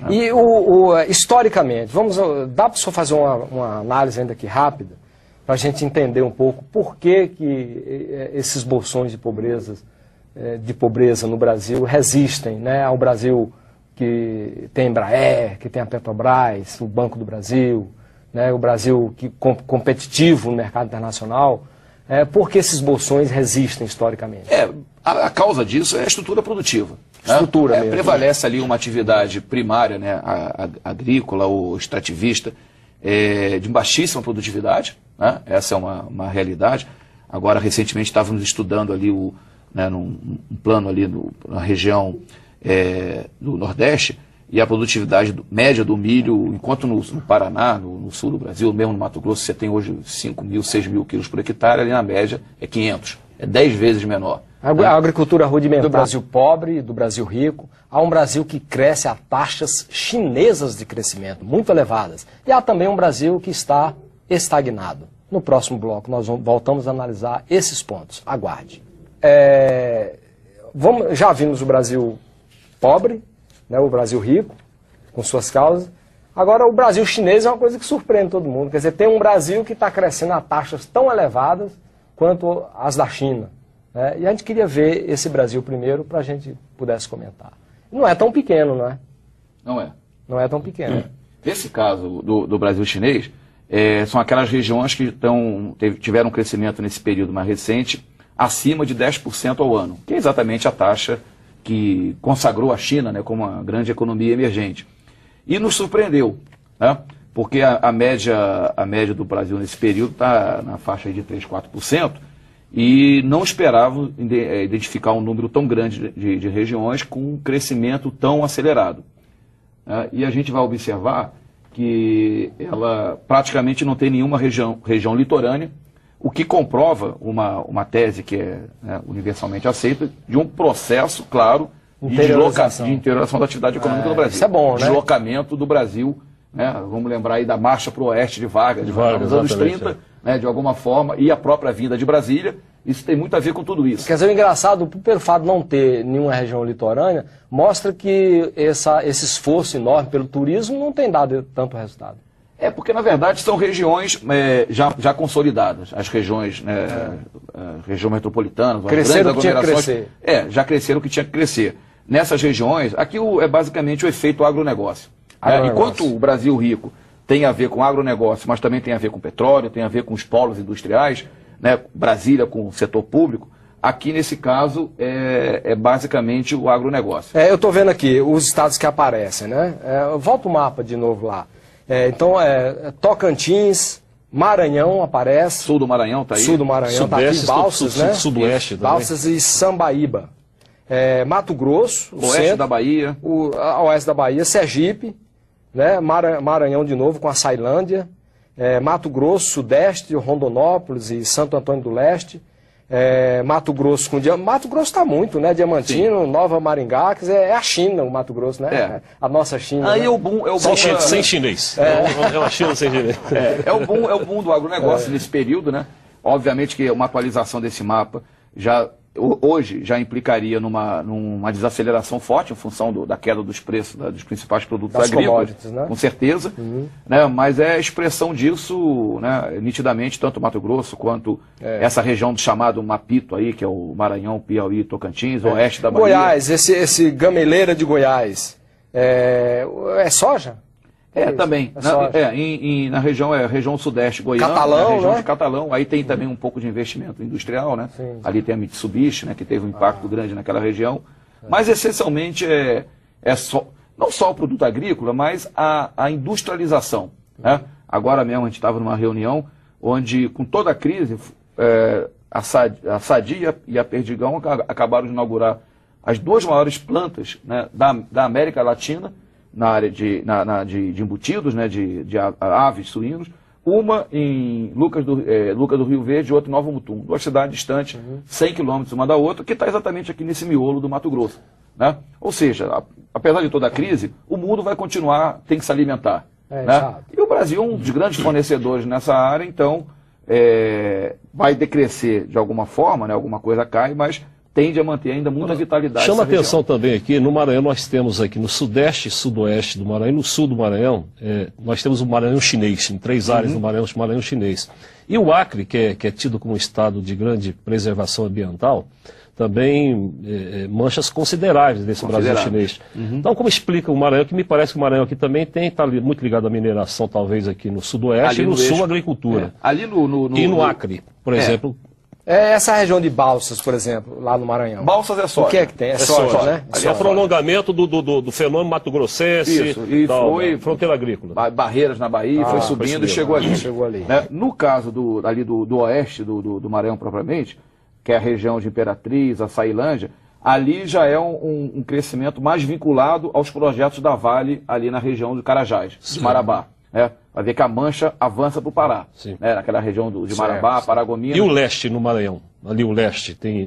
Né? E historicamente, dá para o senhor fazer uma análise ainda aqui rápida, para a gente entender um pouco por que esses bolsões de pobreza no Brasil resistem, né, ao Brasil que tem a Embraer, que tem a Petrobras, o Banco do Brasil, né, o Brasil competitivo no mercado internacional, por que esses bolsões resistem historicamente? A causa disso é a estrutura produtiva. Estrutura mesmo. Prevalece ali uma atividade primária, né, agrícola ou extrativista, de baixíssima produtividade, né? Essa é uma realidade. Agora, recentemente, estávamos estudando ali num plano ali na região do Nordeste, e a produtividade média do milho, enquanto no Paraná, no sul do Brasil, mesmo no Mato Grosso, você tem hoje 5 mil, 6 mil quilos por hectare, ali na média é 500, é 10 vezes menor. A agricultura rudimentar do Brasil pobre e do Brasil rico, há um Brasil que cresce a taxas chinesas de crescimento, muito elevadas. E há também um Brasil que está estagnado. No próximo bloco nós voltamos a analisar esses pontos. Aguarde. Já vimos o Brasil pobre, né, o Brasil rico, com suas causas. Agora, o Brasil chinês é uma coisa que surpreende todo mundo. Quer dizer, tem um Brasil que está crescendo a taxas tão elevadas quanto as da China. Né? E a gente queria ver esse Brasil primeiro para a gente pudesse comentar. Não é tão pequeno, não é? Não é. Não é tão pequeno. Nesse caso do Brasil chinês, são aquelas regiões que tiveram um crescimento nesse período mais recente acima de 10% ao ano, que é exatamente a taxa que consagrou a China, né, como uma grande economia emergente. E nos surpreendeu, né, porque a média do Brasil nesse período está na faixa de 3%, 4%, e não esperava identificar um número tão grande de regiões com um crescimento tão acelerado. Né, e a gente vai observar que ela praticamente não tem nenhuma região litorânea, o que comprova uma tese que é, né, universalmente aceita, de um processo, claro, de interiorização da atividade econômica do Brasil. Isso é bom, né? Deslocamento do Brasil, né? Vamos lembrar aí da marcha para o oeste de Vargas, nos anos 30, né, de alguma forma, e a própria vinda de Brasília. Isso tem muito a ver com tudo isso. Quer dizer, o engraçado, pelo fato de não ter nenhuma região litorânea, mostra que esse esforço enorme pelo turismo não tem dado tanto resultado. Porque, na verdade, são regiões já consolidadas. As regiões, região metropolitana, as grandes aglomerações, já cresceram o que tinha que crescer. Nessas regiões, aqui é basicamente o efeito agronegócio. Enquanto o Brasil rico tem a ver com agronegócio, mas também tem a ver com petróleo, tem a ver com os polos industriais, né, Brasília com o setor público, aqui nesse caso é basicamente o agronegócio. Eu estou vendo aqui os estados que aparecem, né? Volta o mapa de novo lá. Então, Tocantins, Maranhão aparece. Sul do Maranhão está aí. Sul do Maranhão está aqui, Balsas, né? Sudoeste também. Balsas e Sambaíba. Mato Grosso, o oeste da Bahia. A oeste da Bahia, Sergipe, né? Maranhão de novo com a Sailândia. Mato Grosso, Sudeste, Rondonópolis e Santo Antônio do Leste. Mato Grosso com Mato Grosso está muito, né? Diamantino, sim. Nova Maringá, quer dizer, é a China, o Mato Grosso, né? A nossa China. Aí né? é o boom sem chinês. É uma China sem chinês. É o boom do agronegócio nesse período, né? Obviamente que uma atualização desse mapa hoje já implicaria numa desaceleração forte em função da queda dos preços dos principais produtos agrícolas, né? Com certeza, né? Mas é a expressão disso, né, nitidamente, tanto o Mato Grosso quanto essa região do chamado Mapito aí, que é o Maranhão, Piauí, Tocantins, oeste da Bahia. Goiás, esse gameleira de Goiás, é soja? Também. Na região sudeste goiana, Catalão, na região né? de Catalão, aí tem também um pouco de investimento industrial, né? Sim. Ali tem a Mitsubishi, né, que teve um impacto grande naquela região. Mas essencialmente não só o produto agrícola, mas a industrialização. Né? Agora mesmo a gente estava numa reunião onde, com toda a crise, a Sadia e a Perdigão acabaram de inaugurar as duas maiores plantas, né, da América Latina, na área de embutidos, né, de aves, suínos, uma em Lucas do Rio Verde e outra em Nova Mutum, duas cidades distantes, 100 quilômetros uma da outra, que está exatamente aqui nesse miolo do Mato Grosso. Né? Ou seja, apesar de toda a crise, o mundo vai continuar, tem que se alimentar. Né? E o Brasil é um dos grandes fornecedores nessa área, então vai decrescer de alguma forma, né, alguma coisa cai, mas tende a manter ainda muita vitalidade. Chama atenção também aqui, no Maranhão nós temos aqui no sudeste e sudoeste do Maranhão, no sul do Maranhão, nós temos o Maranhão chinês, em 3 áreas do Maranhão, o Maranhão chinês. E o Acre, que é tido como um estado de grande preservação ambiental, também manchas consideráveis desse Brasil chinês. Então, como explica o Maranhão, que me parece que o Maranhão aqui também está muito ligado à mineração, talvez aqui no sudoeste, e no sul à agricultura. Ali e no Acre, por exemplo. Essa região de Balsas, por exemplo, lá no Maranhão. Balsas é soja. O que é que tem? É soja, né? Ali é o prolongamento do fenômeno mato-grossense, e foi fronteira agrícola. Barreiras na Bahia, foi subindo e chegou ali. Né? No caso ali do oeste do Maranhão propriamente, que é a região de Imperatriz, a Açailândia, ali já é um crescimento mais vinculado aos projetos da Vale ali na região de Carajás, de Marabá. Vai ver que a mancha avança para o Pará, naquela região de Marabá, Paragominas. E o leste no Maranhão? Ali o leste tem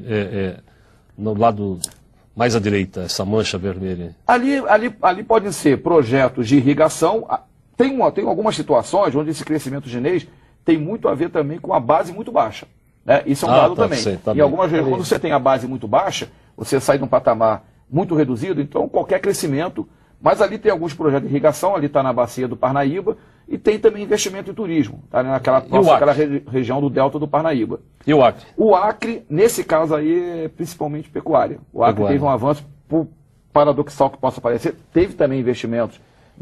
no lado mais à direita, essa mancha vermelha. Ali podem ser projetos de irrigação. Tem algumas situações onde esse crescimento chinês tem muito a ver também com a base muito baixa. Isso é um dado também. Em algumas regiões, quando você tem a base muito baixa, você sai de um patamar muito reduzido, então qualquer crescimento. Mas ali tem alguns projetos de irrigação, ali está na bacia do Parnaíba, e tem também investimento em turismo, tá naquela região do delta do Parnaíba. E o Acre? O Acre, nesse caso aí, é principalmente pecuária. O Acre teve um avanço, por paradoxal que possa parecer, teve também investimentos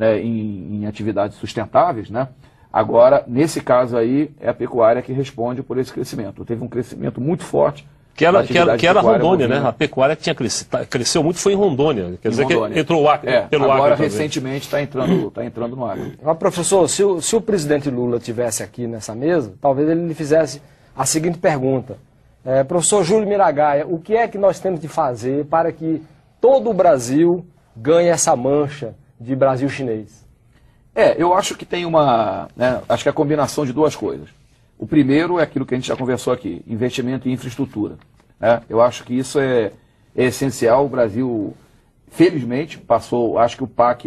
em atividades sustentáveis, né? Agora, nesse caso aí, é a pecuária que responde por esse crescimento. Teve um crescimento muito forte. Que era Rondônia, né? A pecuária que cresceu muito foi em Rondônia. Quer dizer que entrou o Acre pelo Acre. Agora, recentemente, está entrando no Acre. Mas, professor, se o presidente Lula estivesse aqui nessa mesa, talvez ele lhe fizesse a seguinte pergunta. Professor Júlio Miragaia, o que é que nós temos de fazer para que todo o Brasil ganhe essa mancha de Brasil chinês? Eu acho que tem acho que é a combinação de duas coisas. O primeiro é aquilo que a gente já conversou aqui, investimento em infraestrutura. Eu acho que isso é essencial. O Brasil, felizmente, passou, acho que o PAC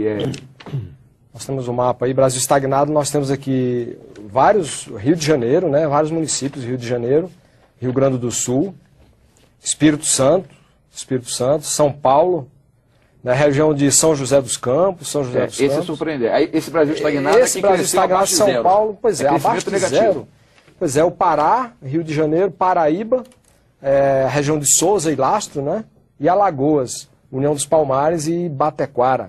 Nós temos um mapa aí, Brasil estagnado, nós temos aqui Rio de Janeiro, né, vários municípios do Rio de Janeiro, Rio Grande do Sul, Espírito Santo, São Paulo, na região de São José dos Campos, São José dos Campos. Esse é surpreendente. Esse Brasil estagnado esse Brasil estagnado, São Paulo, pois abaixo de zero. Pois o Pará, Rio de Janeiro, Paraíba, região de Souza e Lastro, né? E Alagoas, União dos Palmares e Bateguara.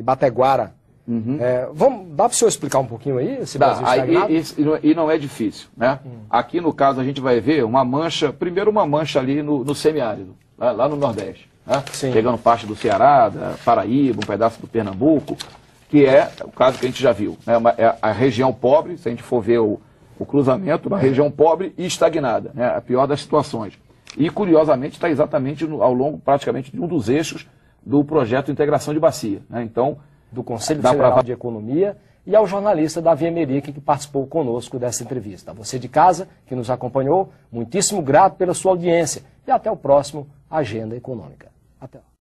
Dá para o senhor explicar um pouquinho aí esse Brasil estagnado? E não é difícil, né? Aqui no caso a gente vai ver uma mancha ali no semiárido, lá no Nordeste. Pegando parte do Ceará, da Paraíba, um pedaço do Pernambuco, que é o caso que a gente já viu. É a região pobre, se a gente for ver o cruzamento, uma região pobre e estagnada, a pior das situações. E, curiosamente, está exatamente ao longo, praticamente, de um dos eixos do projeto de integração de bacia. Então, do Conselho Federal de Economia e ao jornalista Davi Emerick, que participou conosco dessa entrevista. A você de casa, que nos acompanhou, muitíssimo grato pela sua audiência e até o próximo Agenda Econômica. Até lá.